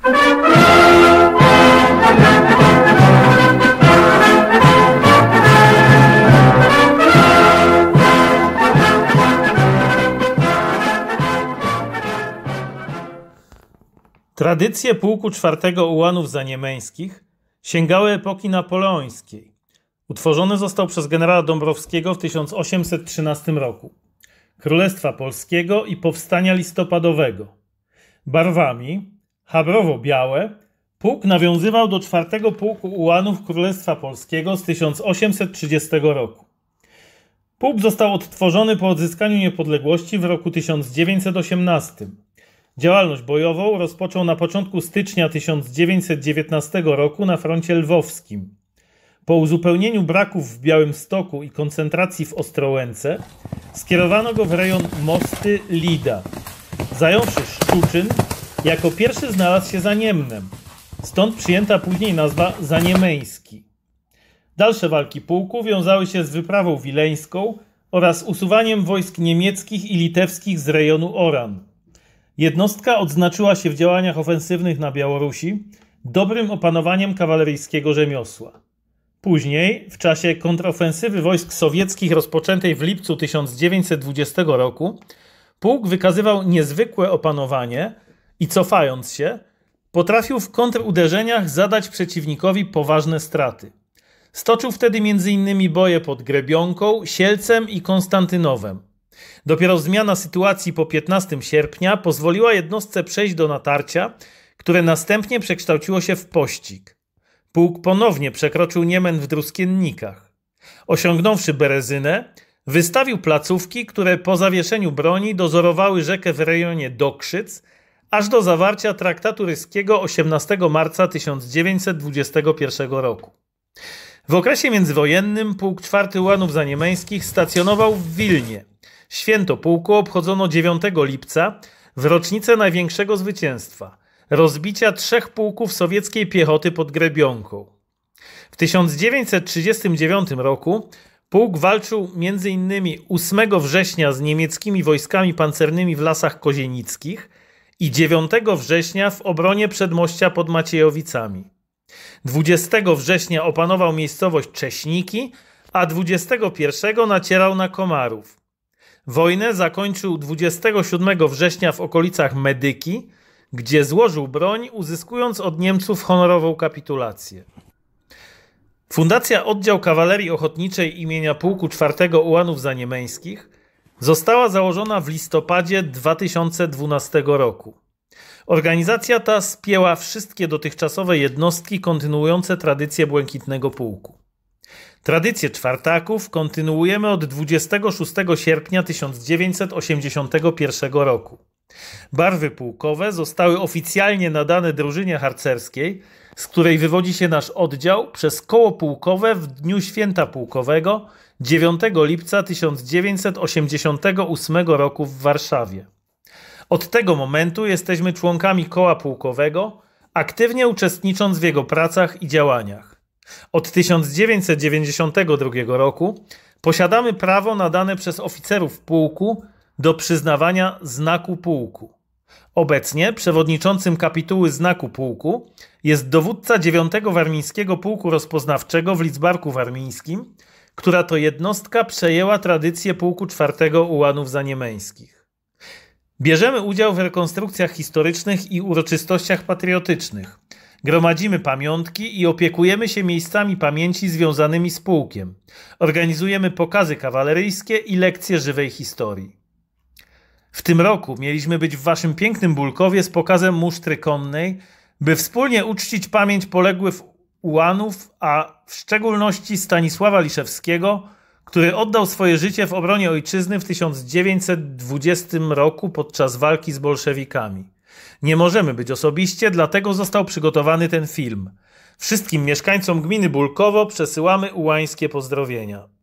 Tradycje Pułku IV Ułanów Zaniemeńskich sięgały epoki napoleońskiej. Utworzony został przez generała Dąbrowskiego w 1813 roku. Królestwa Polskiego i Powstania Listopadowego. Barwami habrowo-białe pułk nawiązywał do IV Pułku Ułanów Królestwa Polskiego z 1830 roku. Pułk został odtworzony po odzyskaniu niepodległości w roku 1918. Działalność bojową rozpoczął na początku stycznia 1919 roku na froncie lwowskim. Po uzupełnieniu braków w Białymstoku i koncentracji w Ostrołęce skierowano go w rejon Mosty-Lida. Zająwszy Szczuczyn, jako pierwszy znalazł się za Niemnem. Stąd przyjęta później nazwa Zaniemeński. Dalsze walki pułku wiązały się z wyprawą wileńską oraz usuwaniem wojsk niemieckich i litewskich z rejonu Oran. Jednostka odznaczyła się w działaniach ofensywnych na Białorusi dobrym opanowaniem kawaleryjskiego rzemiosła. Później, w czasie kontrofensywy wojsk sowieckich rozpoczętej w lipcu 1920 roku, pułk wykazywał niezwykłe opanowanie i cofając się, potrafił w kontruderzeniach zadać przeciwnikowi poważne straty. Stoczył wtedy m.in. boje pod Grebionką, Sielcem i Konstantynowem. Dopiero zmiana sytuacji po 15 sierpnia pozwoliła jednostce przejść do natarcia, które następnie przekształciło się w pościg. Pułk ponownie przekroczył Niemen w Druskiennikach. Osiągnąwszy Berezynę, wystawił placówki, które po zawieszeniu broni dozorowały rzekę w rejonie Dokrzyc, aż do zawarcia traktatu ryskiego 18 marca 1921 roku. W okresie międzywojennym Pułk IV Ułanów Zaniemeńskich stacjonował w Wilnie. Święto pułku obchodzono 9 lipca w rocznicę największego zwycięstwa – rozbicia 3 pułków sowieckiej piechoty pod Grebionką. W 1939 roku pułk walczył m.in. 8 września z niemieckimi wojskami pancernymi w Lasach Kozienickich i 9 września w obronie przedmościa pod Maciejowicami. 20 września opanował miejscowość Cześniki, a 21 nacierał na Komarów. Wojnę zakończył 27 września w okolicach Medyki, gdzie złożył broń, uzyskując od Niemców honorową kapitulację. Fundacja Oddział Kawalerii Ochotniczej imienia Pułku IV Ułanów Zaniemeńskich została założona w listopadzie 2012 roku. Organizacja ta spięła wszystkie dotychczasowe jednostki kontynuujące tradycję Błękitnego Pułku. Tradycję czwartaków kontynuujemy od 26 sierpnia 1981 roku. Barwy pułkowe zostały oficjalnie nadane drużynie harcerskiej, z której wywodzi się nasz oddział, przez koło pułkowe w dniu święta pułkowego 9 lipca 1988 roku w Warszawie. Od tego momentu jesteśmy członkami koła pułkowego, aktywnie uczestnicząc w jego pracach i działaniach. Od 1992 roku posiadamy prawo nadane przez oficerów pułku do przyznawania znaku pułku. Obecnie przewodniczącym kapituły znaku pułku jest dowódca 9 Warmińskiego Pułku Rozpoznawczego w Lidzbarku Warmińskim, która to jednostka przejęła tradycję Pułku IV Ułanów Zaniemeńskich. Bierzemy udział w rekonstrukcjach historycznych i uroczystościach patriotycznych. Gromadzimy pamiątki i opiekujemy się miejscami pamięci związanymi z pułkiem. Organizujemy pokazy kawaleryjskie i lekcje żywej historii. W tym roku mieliśmy być w waszym pięknym Bulkowie z pokazem musztry konnej, by wspólnie uczcić pamięć poległych ułanów, a w szczególności Stanisława Liszewskiego, który oddał swoje życie w obronie ojczyzny w 1920 roku podczas walki z bolszewikami. Nie możemy być osobiście, dlatego został przygotowany ten film. Wszystkim mieszkańcom gminy Bulkowo przesyłamy ułańskie pozdrowienia.